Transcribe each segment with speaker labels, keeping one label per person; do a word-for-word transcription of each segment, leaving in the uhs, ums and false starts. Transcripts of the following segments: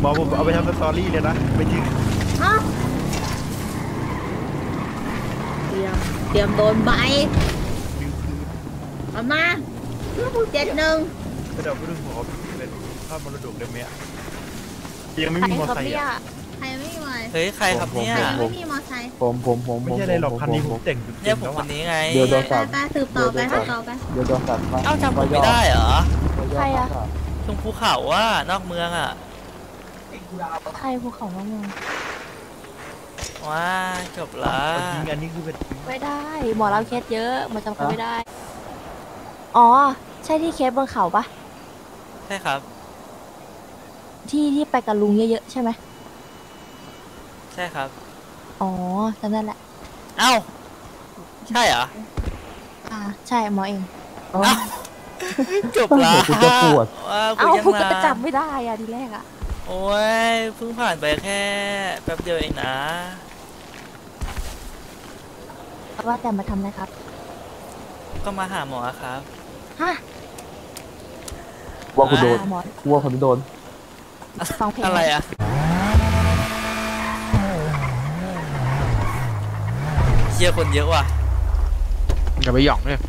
Speaker 1: มอผมเอาไปทำสตอรี่เลยนะไม่จริง
Speaker 2: ฮะเตรียมเตรียมโดนใบเอามาเจ็ดหนึ่ง
Speaker 1: ก็เดี๋ยวพูดถึงผมเป็นภาพมรดกได้ไหมอ่ะยังไม่มีมอไซค์อ่ะ
Speaker 2: ใครไม่มีมอไซค์
Speaker 3: เฮ้ยใครครับเนี่ย
Speaker 2: ไม่มีมอไซค์
Speaker 4: ผมผมผม
Speaker 1: ไม่ใช่อะไรหรอกคันนี้ผมแต่ง
Speaker 3: เนี่ยผมคนนี้ไง
Speaker 4: เดี๋ยวโดนสับ
Speaker 2: ไปสืบต่อไปสืบต่อไป
Speaker 4: เดี๋ยวโดนสับ
Speaker 3: เอ้าจำผมไม่ได้เหรอ
Speaker 2: ใครอะ
Speaker 3: ตรงภูเขาว่านอกเมืองอ่ะ
Speaker 2: ใครภูเขานอกเมือง
Speaker 3: ว้าจบละ
Speaker 1: จริงอันนี้คือเป็น
Speaker 2: ไม่ได้หมอเราเคสเยอะมาจำเขาไม่ได้อ๋อใช่ที่เคสบนเขาปะ
Speaker 3: ใช่ครับ
Speaker 2: ที่ที่ไปกับลุงเยอะๆใช่ไหม
Speaker 3: ใช่ครับ
Speaker 2: อ๋อจำได้แหละ
Speaker 3: เอ้าใช่เหรอ
Speaker 2: อ่าใช่หมอเอง
Speaker 3: จบละ
Speaker 4: กูจะปวด
Speaker 2: เอ้ากูก็จำไม่ได้อะทีแรกอะ
Speaker 3: โอ้ยเพิ่งผ่านไปแค่แป๊บเดียวเองนะ
Speaker 2: ว่าแต่มาทำอะไรครับ
Speaker 3: ก็มาหาหมอครับ
Speaker 2: ฮะ
Speaker 4: ว่าคุณโดนว่าคนที่โดน
Speaker 2: ฟังเพลง
Speaker 3: อะไรอะเชียร์คนเยอะว่ะ
Speaker 1: อย่าไปหย่องเลย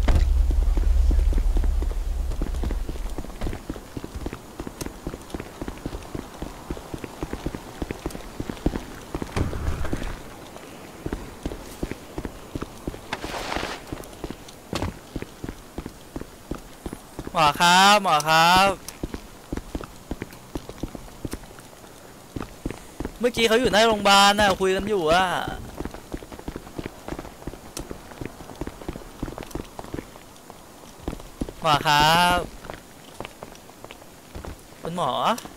Speaker 3: หมอครับหมอครับเมื่อกี้เขาอยู่ในโรงพยาบาลนะคุยกันอยู่อะหมอครับคุณหมอ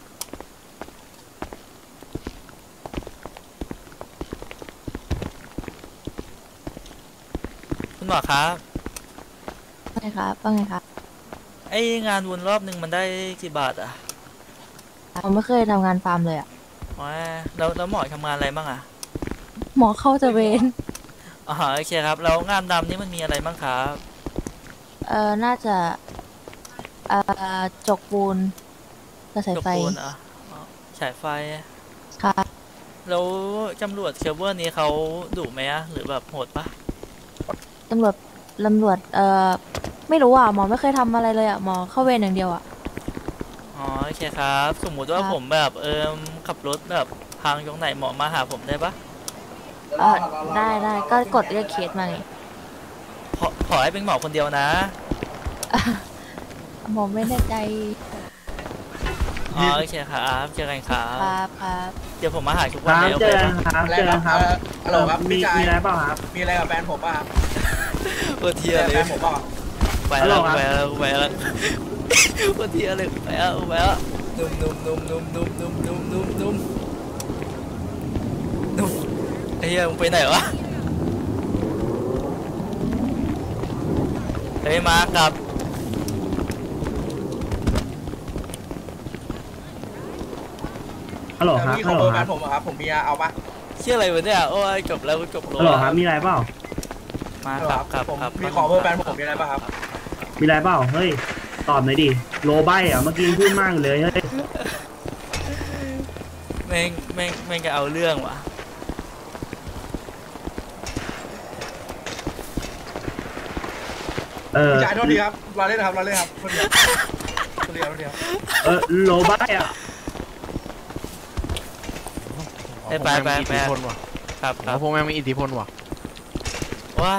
Speaker 3: คุณหมอครับ
Speaker 2: ว่าไงครับว่าไงครับ
Speaker 3: ไองานวนรอบหนึ่งมันได้กี่บาทอะ
Speaker 2: ผมไม่เคยทำงานฟาร์มเลยอะ
Speaker 3: ว้าแล้วแล้วหมอทำงานอะไรบ้างอะ
Speaker 2: หมอเข้าจะเวน
Speaker 3: อ๋อโอเคครับแล้วงานดำนี่มันมีอะไรบ้างครับ
Speaker 2: เอ่อน่าจะเอ่อจกปูนกระสายไฟ
Speaker 3: จกปูนอ่ะสายไฟ
Speaker 2: ครับ
Speaker 3: แล้วตำรวจเคเบิลนี้เขาดุไหมอะหรือแบบโหดปะ
Speaker 2: ตำรวจตำรวจเอ่อไม่รู้อ่ะหมอไม่เคยทำอะไรเลยอ่ะหมอเข้าเวรอย่างเดียวอ่ะ
Speaker 3: อ๋อโอเคครับสมมุติว่าผมแบบเอิมขับรถแบบพังตรงไหนหมอมาหาผมได้ปะ
Speaker 2: เออได้ได้ก็กดเรียกเคสมาไง
Speaker 3: ขอขอให้เป็นหมอคนเดียวนะ
Speaker 2: หมอไม่แน่ใจ
Speaker 3: อ๋อโอเคครับเจอกันครับ
Speaker 2: ครับครับ
Speaker 3: เดี๋ยวผมมาหาทุกวันเลยโอ
Speaker 5: เค
Speaker 3: ปะ
Speaker 5: ครับเจอกันครับฮัลโหลครับมีมีอะไรเปล่าครับ
Speaker 1: มีอะไรกับแฟนผมป่ะครับ
Speaker 3: วันเที่ยเลย
Speaker 1: แฟนผมป่ะ
Speaker 3: ไปแล้วไปแล้วไปแล้ววันเที่ยเลยไปแล้วไปแล้วนุ่มนุ่มนุ่มนุ่มนุ่มนุ่มนุ่มนุ่มนุ่มนุ่มไอ้เหี้ยมึงไปไหนวะเฮ้ยมากับ
Speaker 5: ฮัลโหลครับ
Speaker 1: ฮัลโหลครับผมครับผมมีเอาปะ
Speaker 3: เชื่ออะไรวะเนี่ยโอ้ยจบแล้วจบแล้ว
Speaker 5: ฮัลโหลครับมีอะไรเปล่า
Speaker 3: มาครับครับครับ
Speaker 1: มีขอเบอร์แฟนผมมีอะไรป่ะครับ
Speaker 5: มีอะไรเปล่าเฮ้ยตอบหน่อยดิโลใบอ่ะเมื่อกี้พูดมากเลยเฮ้ย
Speaker 3: แม่งแม่งแม่งจะเอาเรื่องว่ะ
Speaker 1: เออจ่ายโทษทีครับรอเล่นครับรอเล่นครับคนเดียวคนเดียวคนเดียว
Speaker 5: เออโลใบอ่ะ
Speaker 3: ไปไปไปไปครับครับ
Speaker 1: พวกแม่งมีอิทธิพลว่ะ
Speaker 3: ว้า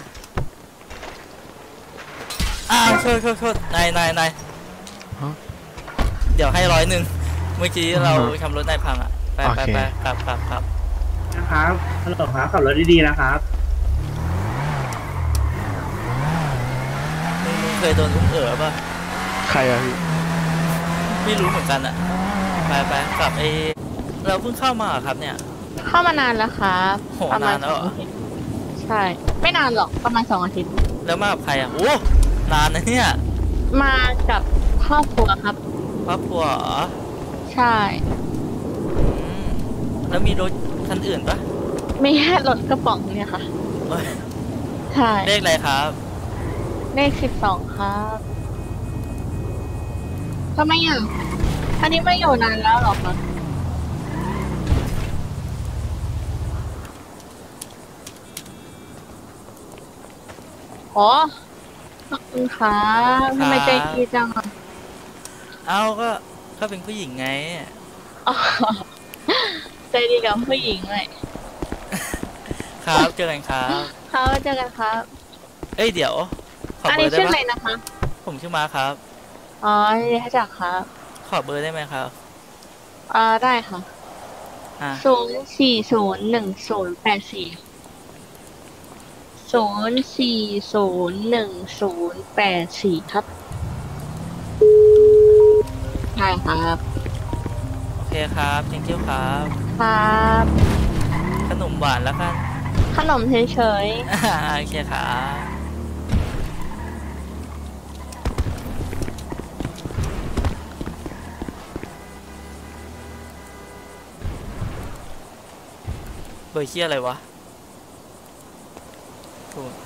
Speaker 3: อ้าวโทษโทษโทษนายนายนายเดี๋ยวให้ร้อยหนึ่งเมื่อกี้เราทำรถนายพังอ่ะไปไปไปครับครับครับ
Speaker 5: นะครับฮัลโหลครับขับรถดีๆนะครับ
Speaker 3: มึงเคยโดนอุ้มเอ๋อป่ะ
Speaker 1: ใครอะพี่
Speaker 3: ไม่รู้เหมือนกันอ่ะไปไปกลับไอเราเพิ่งเข้ามาครับเนี่ย
Speaker 2: เข้ามานานแล้วครับ
Speaker 3: ประมาณแล้ว
Speaker 2: ใช่ไม่นานหรอกประมาณสองอาทิตย์
Speaker 3: แล้วมากับใครอ่ะโอ้นานนะเนี่ย
Speaker 2: มากับครอบครัวครับ
Speaker 3: ครอบครัวเหรอ
Speaker 2: ใช่
Speaker 3: แล้วมีรถคันอื่นปะ
Speaker 2: ไม่แค่รถกระป๋องเนี่ยค่ะใช่
Speaker 3: เลขอะไรครับ
Speaker 2: เลขสิบสองครับทำไมอ่ะอันนี้ไม่อยู่นานแล้วหรอคะ
Speaker 6: อ๋อขอบคุณครับทำไมใจดีจังอ่ะ
Speaker 3: เอาก็ก็เป็นผู้หญิงไง
Speaker 6: อ๋อใจดีกับผู้หญิงเลย
Speaker 3: ครับเจอกันครับ
Speaker 6: ครับเจอกันครับ
Speaker 3: เอ้ยเดี๋ยวขอ
Speaker 6: อัน
Speaker 3: เบอ
Speaker 6: นี้
Speaker 3: ร์ได้
Speaker 6: ชื่ออะไร
Speaker 3: ปะ
Speaker 6: นะคะ
Speaker 3: ผมชื่อมาครับ
Speaker 6: อ๋อยินดีรู้จักครับ
Speaker 3: ขอเบอร์ได้ไหมครับ
Speaker 6: อ่าได้ค่ะ
Speaker 3: อ่ะ
Speaker 6: ศูนย์สี่ศูนย์หนึ่งศูนย์แปดสี่ศูนย์สี่ศูนย์หนึ่งศูนย์แปดสี่ครับใช่ครับ
Speaker 3: โอเคครับ thank you ครับ
Speaker 6: ครับ
Speaker 3: ขนมหวานแล้วกัน
Speaker 6: ขนมเฉย
Speaker 3: อ่าโอเคครับเบอร์เชี่ยอะไรวะถูก